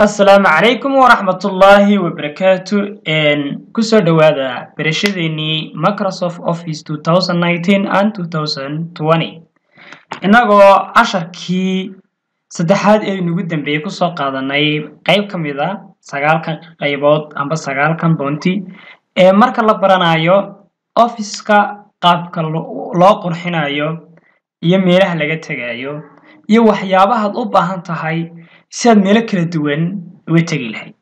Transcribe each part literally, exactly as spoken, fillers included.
السلام عليكم ورحمة الله وبركاته إن كسر دوادا برشدني Microsoft Office twenty nineteen and twenty twenty إنه عشر كي صدحات إيه نقدم بيكسر قادناي قيب كميدا سجال كان قيبات أم بس سجال كان بونتي إيه مرك الله برانايو Office كا قاب كلو لا قرحنايو يميله لقيت تجايو يوحيابها الأوبا هنتهاي سيد ميلك كلا دوان ويتاقي لهاي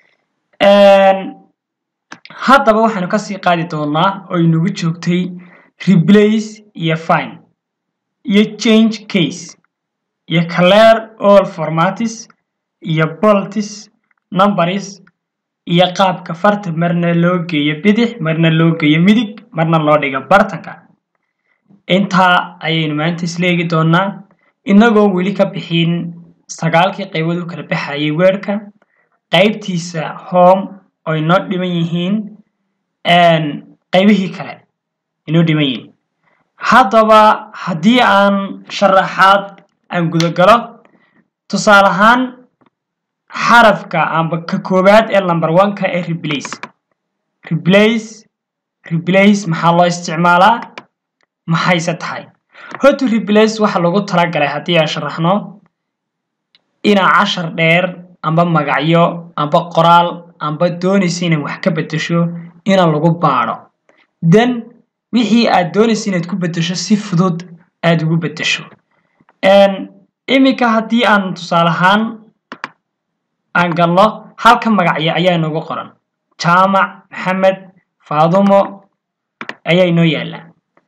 هذا بوحنا كسي قادي دونا او ينوغو جوگتي replace يا find يا change case يا clear all formats يا bolts numbers يا قاب كفرت مرنا لوغي يا بدح مرنا لوغي يا ميدك مرنا لوديغا بارتنكا انتا ايين مانتس ليغي دونا inagoo weli ka bixin sagaalkii qaybood u kala baxayay weerka qaybtiisa home oo inoo dhiman yihiin een qaybihii kale inoo dhiman yihiin hadaba hadii aan sharaxaad aan guda galo tusaale ahaan xarafka amba ka koobaad ee number one ka ee replace replace replace maxaa loo isticmaalaa maxay tahay how to replace waxa lagu talagalay hadii aan sharaxno ina cashar dheer amba magacyo amba qoraal amba doonaysa inay wax ka bedesho ina lagu baaro then wixii aad doonaysa inaad ku bedesho si fudud aad ugu bedesho een imika hadii aan tusaale ahaan aan galno halka magacyo ayaa inoogu qoran Jaamac Maxamed Faadumo ayaa inoo yaala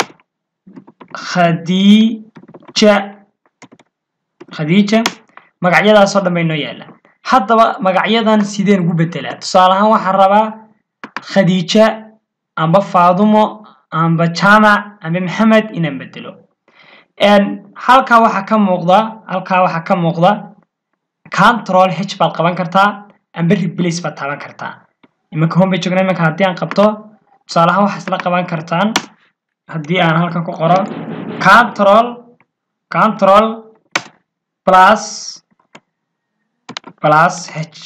Khadija Khadija magacyadaas oo dhamayno yaala hadaba magacyadan sideen ugu bedelaa tusaale ahaan waxa rabaa Khadija amba Faadumo amba Jaamac amba Maxamed inaan bedelo een halka waxa ka muuqda halka waxa ka muuqda control h baad qaban kartaa amba replace baad taaban kartaa imika home page joogna imika hadii aan qabto tusaale ahaan waxa isla qaban kartaan hadii aan halkan ku qoro control control plus plus h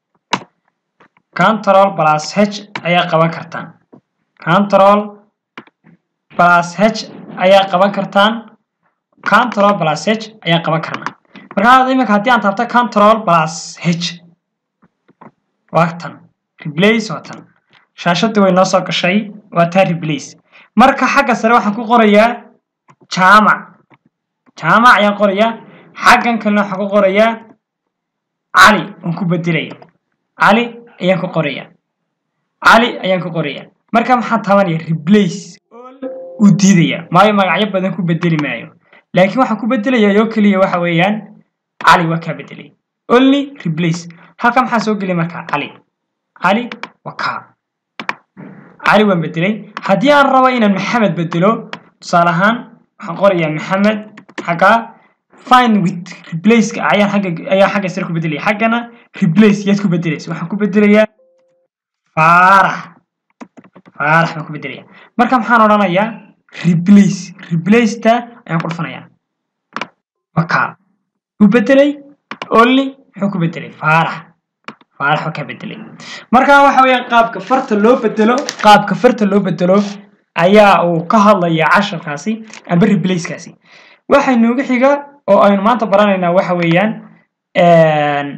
control plus h ayaa qaban kartaan control plus h ayaa qaban kartaan control plus h ayaa qaban karnaa marka imika hadii aan taabto control plus h waqtan replace waqtan shaashadu way noo soo gashay waa taa replace marka xagga sare waxaan ku qorayaa Jaamac Jaamac ayaan qorayaa xaggan kale waxaan ku qorayaa Ali aan ku bedelay Ali ayaan ku qorayaa Ali ayaan ku qorayaa marka maxaan taabanayaa replace u diidaya maayo magacyo badan ku bedeli maayo laakiin waxaan ku bedelayaa yoo kaliya waxa weeyaan Ali waa ka bedelay only replace halka maxaa soo galay marka Ali Ali waa ka Ali waan bedelay hadii aan rabo inaan Maxamed bedelo tusaale ahaan waxaan qorayaa Maxamed xaga find with replace ka ayaan xaga ayaan xaga sir ku bedelay xagana replace yaad ku bedelayso waxaan ku bedelayaa Faarax Faarax ma ku bedelayaa marka maxaan oranayaa replace replace ta ayaan ku dhufanayaa waka u bedelay only wuxuu ku bedelay Faarax Faarax ka bedelay marka waxa weeyaan qaabka farta loo bedelo qaabka farta loo bedelo ayaa uu ka hadlayaa casharkaasi amba replace kaasi waxa inoogu xiga oo aynu maanta baranaynaa waxa weeyaan een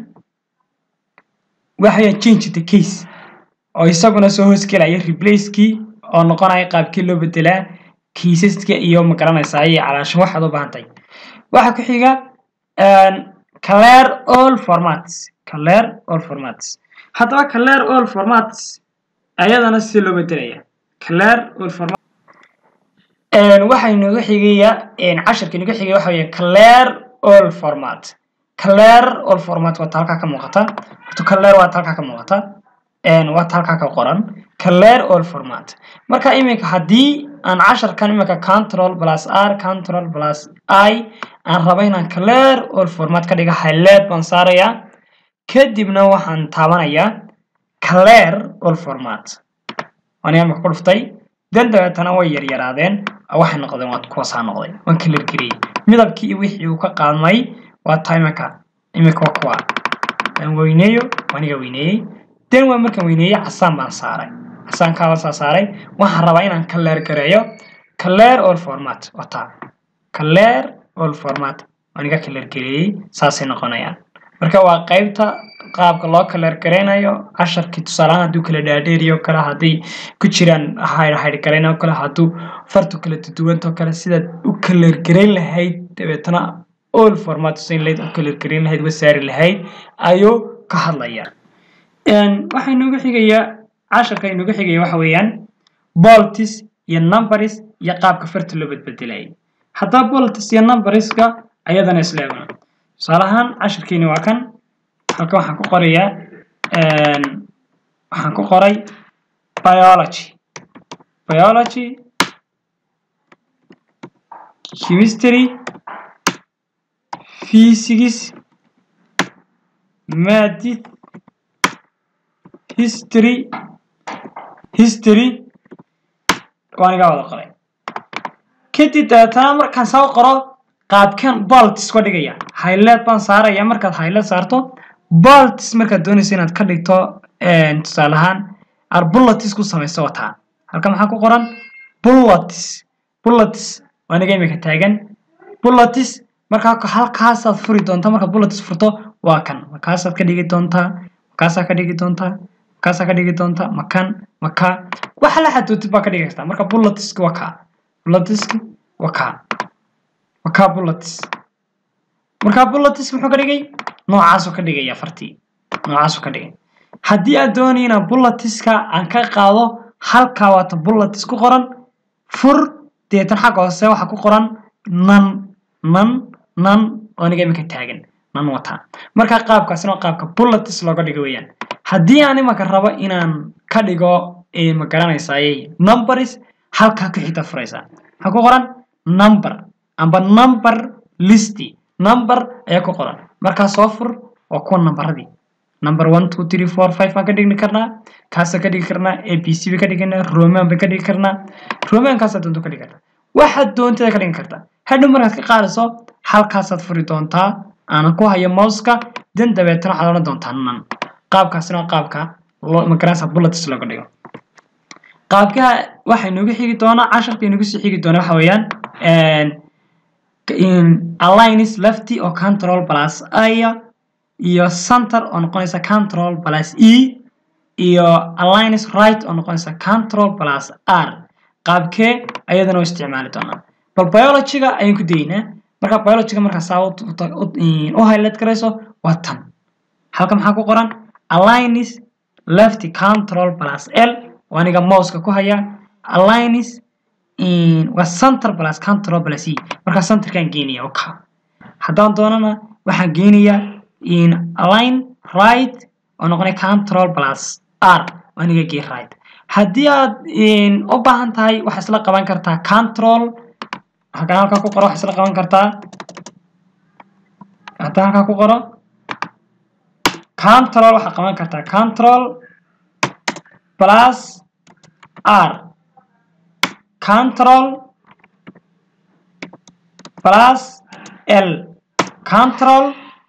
waxa change the case oo isaguna soo hoos galaya replace ki oo noqonaya qaabkii loo bedelaa caseska iyo ma garanaysaa ay calaashan waxa u baahan tahay waxa ku xiga een clear all formats clear all formats hadaba clear all formats ayadana si loo bedelaya clear all formats een waxa inoogu xigaya een casharka inoogu xigaya waxa weeye clear all format clear all format waa halka ka muuqata to clear waa halka ka muuqata een waa halka ka qoran clear all format marka imika hadii aan casharkan imika control plus r control plus i aan rabo inaan clear all format ka dhigo highlight baan saarayaa kadibna waxaan taabanayaa clear all format waan ku dhuftay dandaatana way yar yaraadeen waxa noqdeen waad ku soo noqday waan clear gareey midabkii wixii uu ka qaadmay waa timerka imika waa aan weyneeyo waniga weyneeyay tan waa markaan weyneeyay casaan baan saaray casaan ka wasa saaray waxaan rabaa inaan color gareeyo color all format wata color all format waniga color gareeyay saasay noqonayaan marka waa qaybta qaabka loo color gareynayo casharkii tusaalahan haduu kala dhaadheeriyo kala hadii ku jiraan hayr hayr gareynayo kala haduu fartu kala duwanto kala sida u color gareyn lahayd dabeetana all format sin leed u color gareyn lahayd wasaari lahayd ayo ka hadlaya een waxay noogu xigayaa casharka inoogu xigaya waxa weeyaan bolts iyo numbers iyo qaabka farta loo bedbedelay hadaa bolts iyo numberska ayadana isleeyahay salahan casharkeena waa kan halka waxaan ku qorayaa een waxaan ku qoray biology biology chemistry physics math history history waaniga wada qoray kadib data markaan soo qoro qaabkan bolts ka dhigaya highlight baan saaraya markaad highlight saarto bolts markaad doonayso inaad ka dhigto een tusaalahan ar bullets ku sameeyso wata halka maxaa ku qoran bullets bullets waaniga imika taagan bullets marka halkaas aad furi doonto marka bullets furto waa kan markaas aad ka dhigi doontaa markaas aad ka dhigi doontaa markaas aad ka dhigi doontaa makan maka waxa la xadootid baa ka dhigaysaa marka bullets waa ka bullets waa ka maka bullets marka bullets muxuu ka dhigay noocaas oo ka dhigaya fartii noocaas oo ka dhigay hadii aad doonayna bulletska aan ka qaado halka waata bullets ku qoran fur deetan xaq hoose waxa ku qoran nan nan nan aniga imika taagan nan wata marka qaabkaasina qaabka bullets looga dhigo weeyaan hadii aan imika rabo inaan ka dhigo ee ma garanaysaay numbers halka ka xita furaysa waxa ku qoran number amba number list number ayaa ku qoran marka soo fur oo ku numberadii number one two three four five ka dhigni karnaa kaas ka dhigi karnaa abc ka dhigana roman ka dhigi karnaa roman kaas aad doonto ka dhigi kartaa waxa doontada ka dhigi kartaa hadhow markaad ka qaadaso halkaas aad furi doontaa aan ku hayo mouse-ka dan dabeetana waxaad oran doontaa nan qaabkaasina qaabka loo magarasa bullets laga dhigo qaabka waxa inoogu xigi doona casharka inoogu sii xigi doona waxa weeyaan een in aligns lefty or control plus I iyo center oo noqonaysa control plus E iyo aligns right oo noqonaysa control plus R qaabkee ayadana oo isticmaali doona bal biology-ga ayaan ku deynaa marka biology-ga marka saawad oo highlight garayso waa tan halka maxaa ku qoran aligns lefty control plus L waaniga mouse-ka ku haya aligns in wa center plus control plus E marka center kan geeniya oo ka hadaan doonana waxaan geeniya in align right oo noqonay control plus R waaniga gee right hadii aad in u baahan tahay waxa isla qaban kartaa control halka halka ku qoro waxa isla qaban kartaa hadaan halka ku qoro control waxa qaban kartaa control plus R control plus L control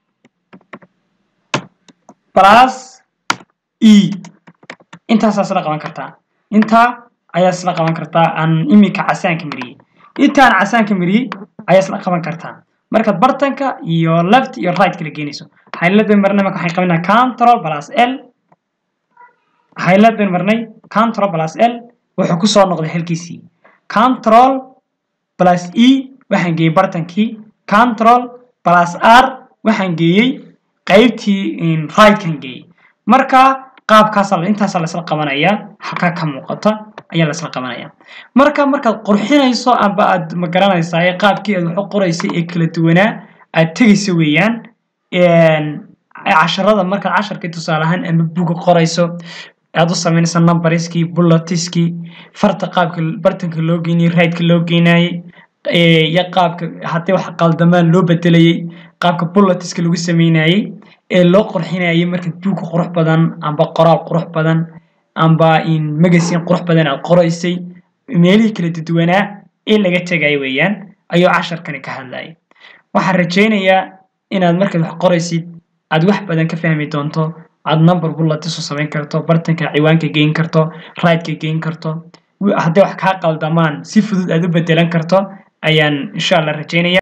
plus E intaas asla qaban kartaa inta ayaa isla qaban kartaa aan imika casaanka mariyay intaan casaanka mariyay ayaa isla qaban kartaa marka bartanka iyo left iyo right kala geenayso highlight bay marnay marka waxay qabanaa control plus L highlight bay marnay control plus L wuxuu ku soo noqday halkiisii control plus E waxaan geeyay bartankii control plus R waxaan geeyay qaybtii in right kan geeyay marka qaabkaas la intaas la isla qabanaya halka ka muuqata ayaa la isla qabanaya marka marka qurxinayso aba aad ma garanaysaa qaabkii aad wax qoraysay ee kala duwanaa aad tagayso weeyaan een casharada marka casharka tusaalahan ama buug qorayso aad u sameynaysa numberskii bulletskii farta qaabka bartanka loo geeyay right-ka loo geeyay ee ya qaabka hadii wax qaldamaan loo bedelayay qaabka bulletska lagu sameeyay ee loo qurxinayay marka buug qurux badan amba qoraal qurux badan amba in magazine qurux badan aad qoraysay meelihii kala duwanaa ee laga tagay weeyaan ayuu casharkani ka hadlayay waxaan rajeynayaa inaad marka wax qoraysid aad wax badan ka fahmi doonto aad number bullet soo sameyn karto bartanka ciwaanka geyn karto right ka geyn karto haddii wax ka qaldamaan si fudud aad u bedelan karto ayaan insha Allah rajaynaya